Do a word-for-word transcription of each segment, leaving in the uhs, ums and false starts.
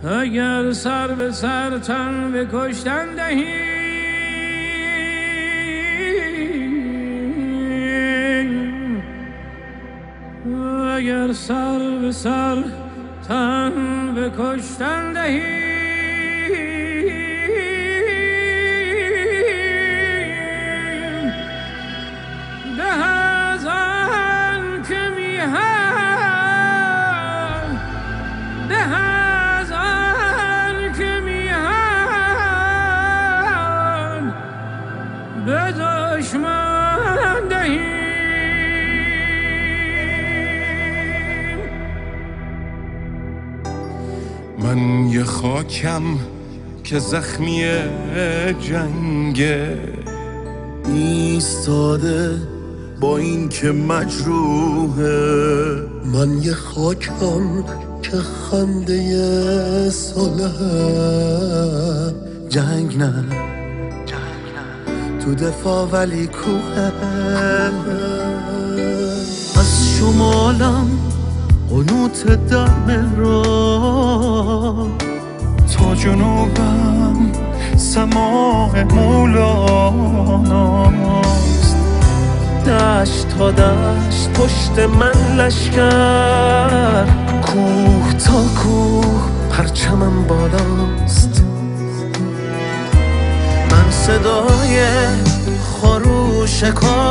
اگر سر به سر تن به کشتن دهی، اگر سر به سر تن به کشتن دهی، ده از آن که میهن، ده از آن که میهن به دشمن دهی. من یه خاکم که زخمی جنگه، ایستاده با این که مجروحه. من یه خاکم که خنده صلحه. جنگ نه تو دفاع ولی کوه. از شمالم قنوت در مهراب، تا جنوبم سماع مولاناست. دشت تا دشت پشت من لشکر، کوه تا کوه پرچمم بالاست. من صدای خروش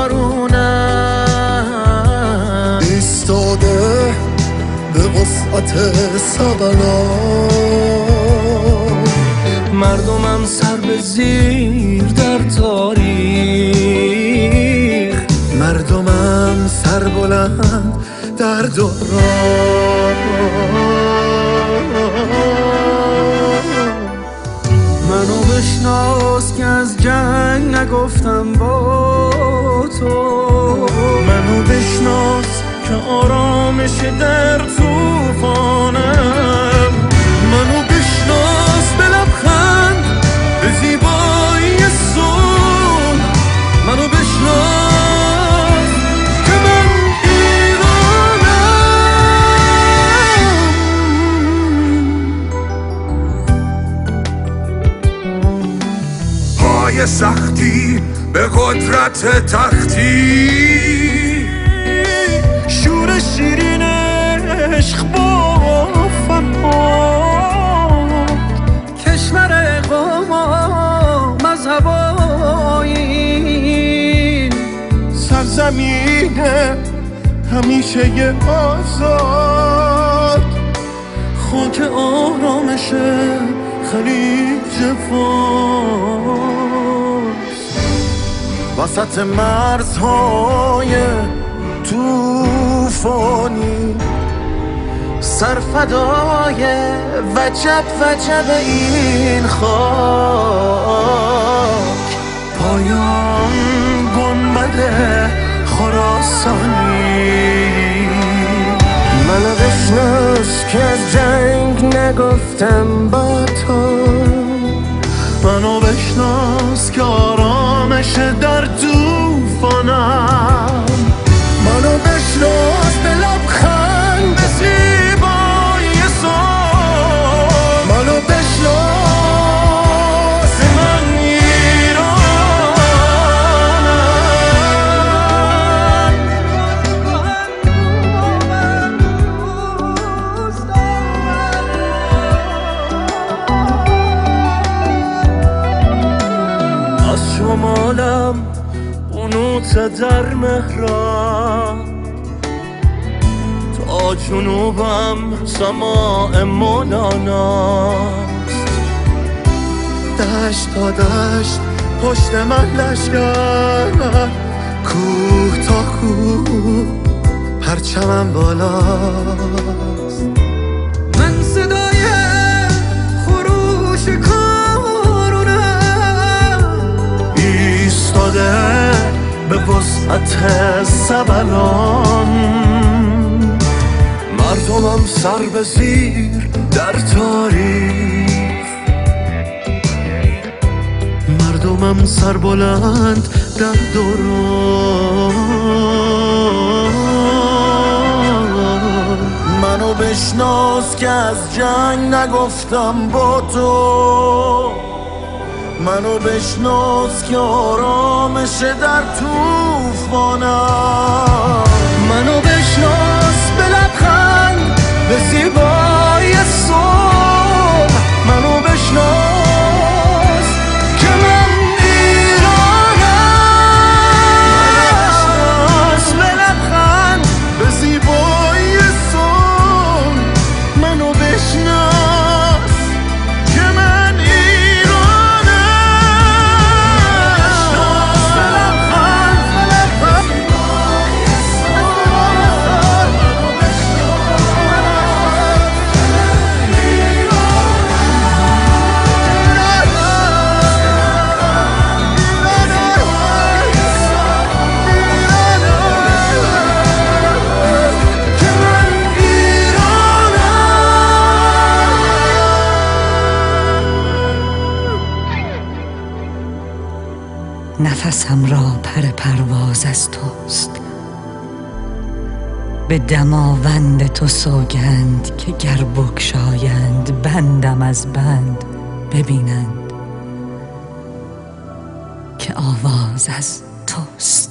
کارونم، ایستاده به وسعت سبلان. مردمم سر به زیر در تاریخ، مردمم سر بلند در دوران. منو بشناس که از جنگ نگفتم با تو. منو بشناس که آرامش در توفانم. منو بشناس به لبخند به زیبایی صلح. منو بشناس که من ایرانم. پای سختی به قدرت تختی، شور شیرین عشق با فرهاد. کشور قوم و مذهب آیین، سرزمین همیشه ی آزاد. خاک آرامش خلیج فارس، وسط مرزهای توفانی. سرفدای وجب وجب این خاک، پایان گنبد خراسانی. منو بشناس که از جنگ نگفتم با تو. منو بشناس که آرامش در توفانم. منو بشناس به لبخند به زیبایی صلح. منو بشناس من ایرانم. از شمالم قنوت در مهراب، تا جنوبم سماع مولاناست. دشت تا دشت پشت من لشکر، کوه تا کوه پرچمم بالاست. من صدای خروش کارونم، ایستاده به وسعت سبلان. مردمم سر به زیر در تاریخ، مردمم سر بلند در دوران. منو به بشناس که از جنگ نگفتم با تو، منو بشناس که آرامش در توفانم، منو بشناس به لبخند به زیبای صبح، منو بشناس که من ایرانم، به لبخند به زیبای صبح، منو بشناس که من نفسم را پر پرواز از توست، به دماوند تو سوگند که گر بگشایند بندم از بند ببینند که آواز از توست.